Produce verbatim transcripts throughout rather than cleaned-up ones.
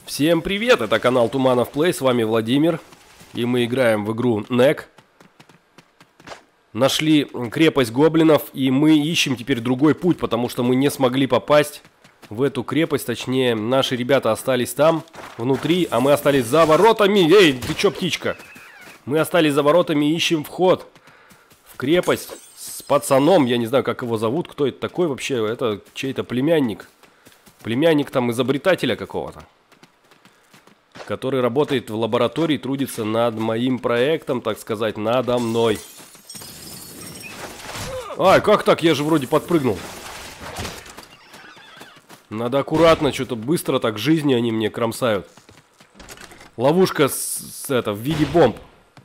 Всем привет, это канал Туманов Плей, с вами Владимир. И мы играем в игру Нек. Нашли крепость гоблинов, и мы ищем теперь другой путь, потому что мы не смогли попасть в эту крепость. Точнее, наши ребята остались там, внутри, а мы остались за воротами. Эй, ты чё, птичка? Мы остались за воротами и ищем вход в крепость с пацаном. Я не знаю, как его зовут, кто это такой вообще. Это чей-то племянник. Племянник там изобретателя какого-то, который работает в лаборатории, трудится над моим проектом, так сказать, надо мной. Ай, как так? Я же вроде подпрыгнул. Надо аккуратно, что-то быстро так жизни они мне кромсают. Ловушка с, с это, в виде бомб.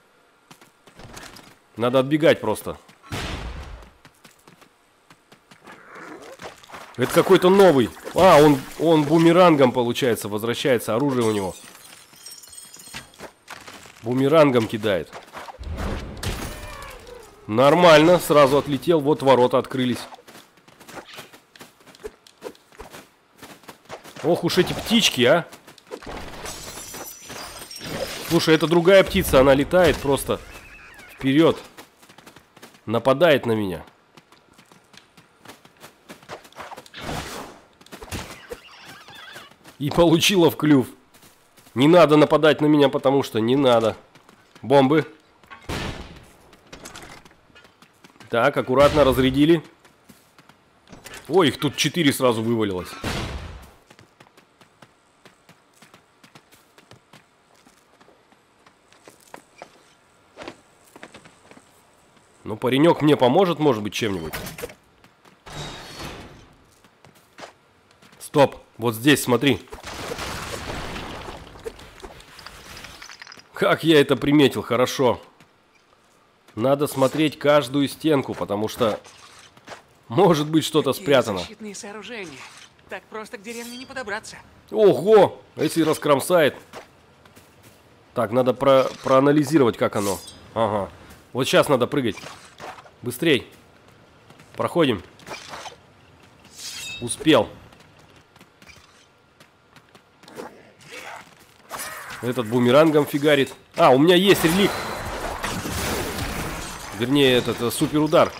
Надо отбегать просто. Это какой-то новый. А, он, он бумерангом, получается, возвращается. Оружие у него. Бумерангом кидает. Нормально, сразу отлетел. Вот ворота открылись. Ох уж эти птички, а. Слушай, это другая птица. Она летает просто вперед. Нападает на меня. И получила в клюв. Не надо нападать на меня, потому что не надо. Бомбы. Так, аккуратно разрядили. Ой, их тут четыре сразу вывалилось. Ну, паренек мне поможет, может быть, чем-нибудь. Стоп, вот здесь, смотри. Как я это приметил, хорошо. Надо смотреть каждую стенку, потому что может быть что-то спрятано. Защитные сооружения. Так просто к деревне не подобраться. Ого, если раскромсает. Так, надо про проанализировать, как оно. Ага, вот сейчас надо прыгать. Быстрей. Проходим. Успел. Этот бумерангом фигарит. А, у меня есть релик. Вернее, этот, этот супер удар.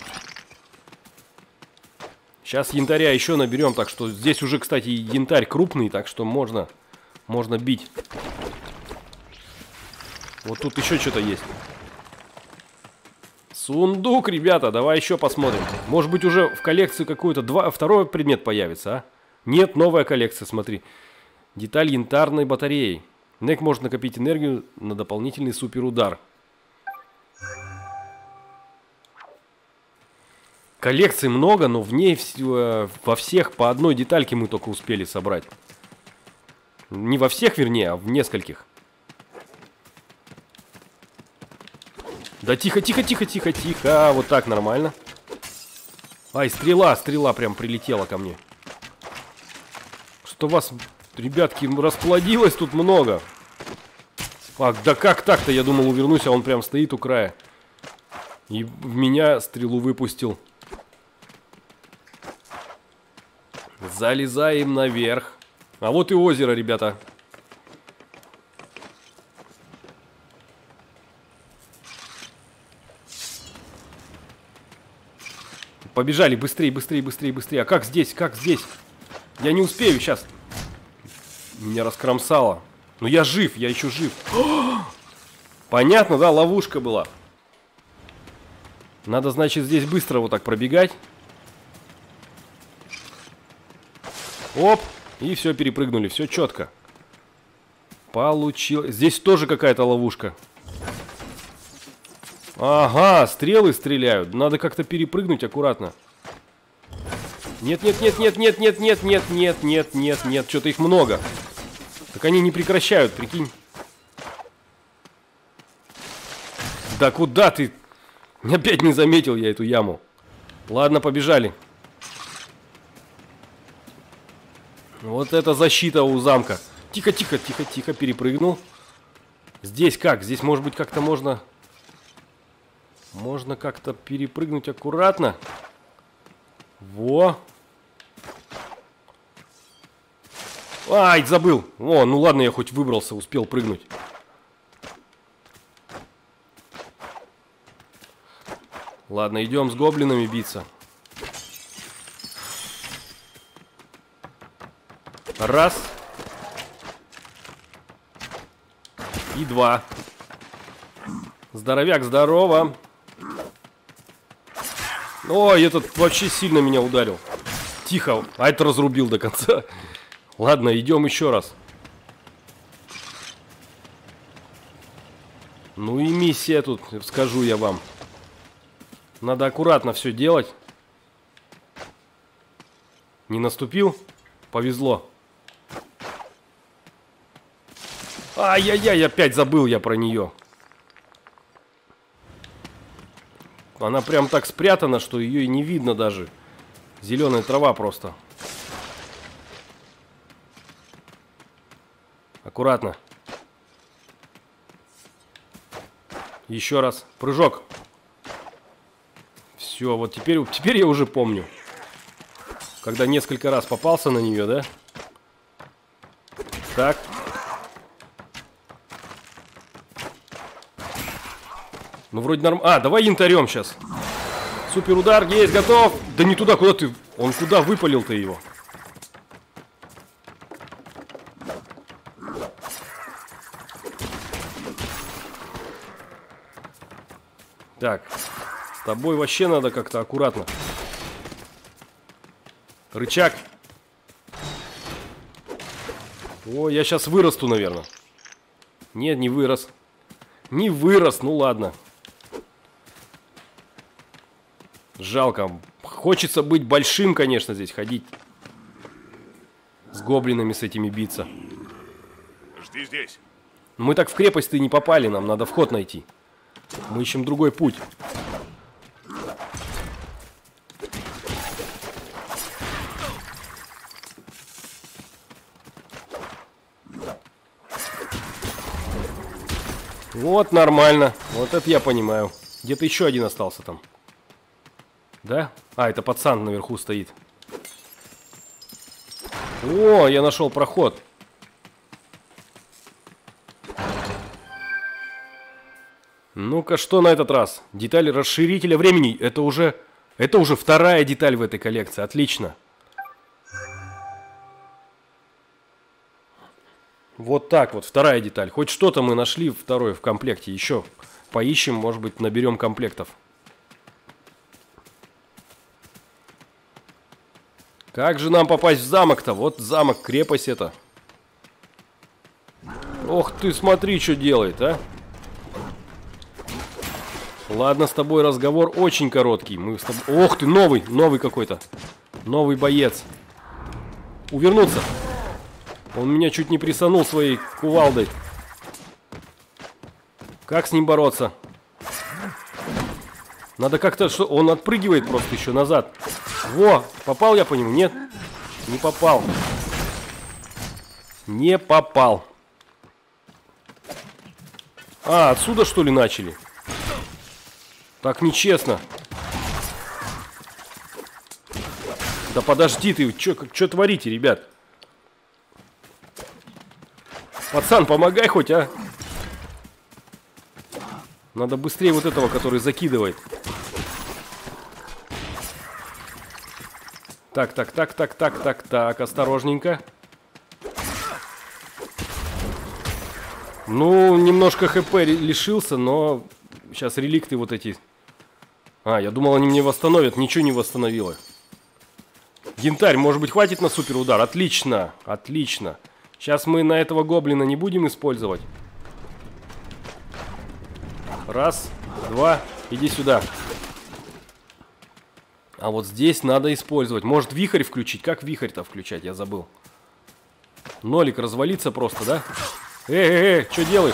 Сейчас янтаря еще наберем. Так что здесь уже, кстати, янтарь крупный. Так что можно, можно бить. Вот тут еще что-то есть. Сундук, ребята. Давай еще посмотрим. Может быть, уже в коллекции какой-то два, второй предмет появится, а? Нет, новая коллекция, смотри. Деталь янтарной батареи. Нек может накопить энергию на дополнительный суперудар. Коллекций много, но в ней во всех по одной детальке мы только успели собрать. Не во всех, вернее, а в нескольких. Да тихо, тихо, тихо, тихо, тихо. Вот так нормально. Ай, стрела, стрела прям прилетела ко мне. Что вас... Ребятки, расплодилось тут много. Ах, да как так-то? Я думал, увернусь, а он прям стоит у края. И в меня стрелу выпустил. Залезаем наверх. А вот и озеро, ребята. Побежали, быстрее, быстрее, быстрее, быстрее. А как здесь, как здесь? Я не успею сейчас. Меня раскромсало. Но я жив, я еще жив. Понятно, да? Ловушка была. Надо, значит, здесь быстро вот так пробегать. Оп. И все, перепрыгнули. Все четко. Получилось. Здесь тоже какая-то ловушка. Ага, стрелы стреляют. Надо как-то перепрыгнуть аккуратно. Нет, нет, нет, нет, нет, нет, нет, нет, нет, нет, нет, нет. Что-то их много. Так они не прекращают, прикинь. Да куда ты? Опять не заметил я эту яму. Ладно, побежали. Вот это защита у замка. Тихо, тихо, тихо, тихо, перепрыгнул. Здесь как? Здесь, может быть, как-то можно... Можно как-то перепрыгнуть аккуратно. Во. Ай, забыл. О, ну ладно, я хоть выбрался, успел прыгнуть. Ладно, идем с гоблинами биться. Раз. И два. Здоровяк, здорово. Ой, этот вообще сильно меня ударил. Тихо, а это разрубил до конца. Ладно, идем еще раз. Ну и миссия тут, скажу я вам. Надо аккуратно все делать. Не наступил? Повезло. Ай-яй-яй, опять забыл я про нее. Она прям так спрятана, что ее и не видно даже. Зеленая трава просто. Аккуратно. Еще раз. Прыжок. Все, вот теперь, теперь я уже помню. Когда несколько раз попался на нее, да? Так. Ну, вроде нормально. А, давай янтарем сейчас. Супер удар, есть, готов. Да не туда, куда ты... Он куда выпалил-то его? Так. С тобой вообще надо как-то аккуратно. Рычаг. О, я сейчас вырасту, наверное. Нет, не вырос. Не вырос, ну ладно. Жалко. Хочется быть большим, конечно, здесь ходить. С гоблинами с этими биться. Жди здесь. Мы так в крепость-то и не попали, нам надо вход найти. Мы ищем другой путь. Вот, нормально. Вот это я понимаю. Где-то еще один остался там. Да? А, это пацан наверху стоит. О, я нашел проход. Ну-ка, что на этот раз? Деталь расширителя времени. Это уже... Это уже вторая деталь в этой коллекции. Отлично. Вот так вот, вторая деталь. Хоть что-то мы нашли второе в комплекте. Еще поищем, может быть, наберем комплектов. Как же нам попасть в замок-то? Вот замок, крепость это. Ох ты, смотри, что делает, а. Ладно, с тобой разговор очень короткий. Мы с тобой... Ох ты, новый, новый какой-то. Новый боец. Увернуться. Он меня чуть не присанул своей кувалдой. Как с ним бороться? Надо как-то... что Он отпрыгивает просто еще назад. Во, попал я по нему? Нет, не попал. Не попал. А, отсюда что ли начали? Так нечестно. Да подожди ты, что творите, ребят? Пацан, помогай хоть, а. Надо быстрее вот этого, который закидывает. Так, так, так, так, так, так, так, осторожненько. Ну, немножко хп лишился, но сейчас реликты вот эти. А, я думал, они мне восстановят, ничего не восстановило. Янтарь, может быть, хватит на супер удар? Отлично, отлично. Сейчас мы на этого гоблина не будем использовать. Раз, два, иди сюда. А вот здесь надо использовать. Может, вихрь включить? Как вихрь-то включать? Я забыл. Нолик развалится просто, да? Эй, эй, эй, что делаешь?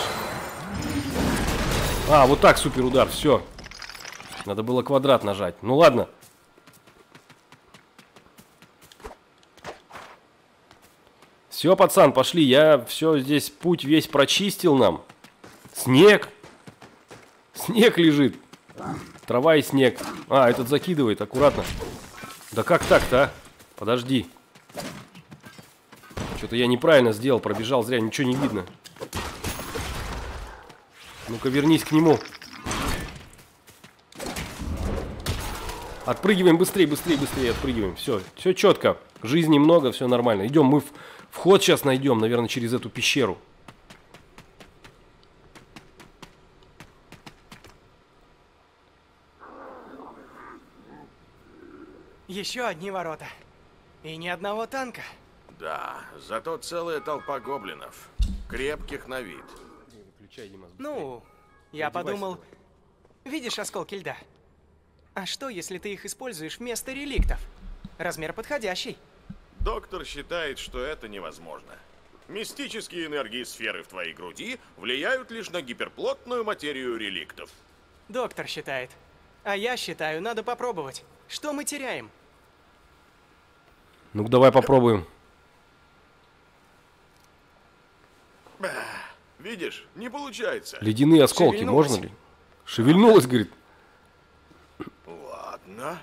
А, вот так супер удар, все. Надо было квадрат нажать. Ну ладно. Все, пацан, пошли. Я все здесь путь весь прочистил нам. Снег. Снег лежит. Трава и снег. А, этот закидывает, аккуратно. Да как так-то, а? Подожди. Что-то я неправильно сделал, пробежал зря, ничего не видно. Ну-ка, вернись к нему. Отпрыгиваем быстрее, быстрее, быстрее, отпрыгиваем. Все, все четко. Жизни много, все нормально. Идем, мы вход сейчас найдем, наверное, через эту пещеру. Еще одни ворота. И ни одного танка. Да, зато целая толпа гоблинов. Крепких на вид. Выключай, Дима, быстрее. Ну, я Одевайся. подумал... Видишь осколки льда? А что, если ты их используешь вместо реликтов? Размер подходящий. Доктор считает, что это невозможно. Мистические энергии сферы в твоей груди влияют лишь на гиперплотную материю реликтов. Доктор считает. А я считаю, надо попробовать. Что мы теряем? Ну-ка, давай попробуем. Видишь, не получается. Ледяные осколки, Шевельнулась. можно ли? Шевельнулась, говорит. Ладно.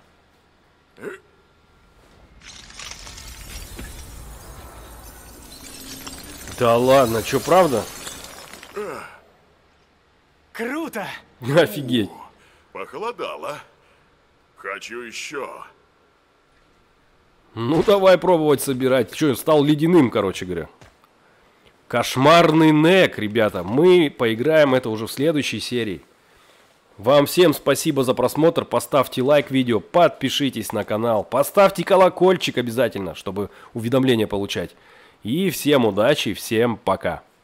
Да ладно, что, правда? Круто! Офигеть. Похолодало. Хочу еще. Ну, давай пробовать собирать. Что, стал ледяным, короче говоря. Кошмарный Нек, ребята. Мы поиграем это уже в следующей серии. Вам всем спасибо за просмотр. Поставьте лайк видео, подпишитесь на канал. Поставьте колокольчик обязательно, чтобы уведомления получать. И всем удачи, всем пока.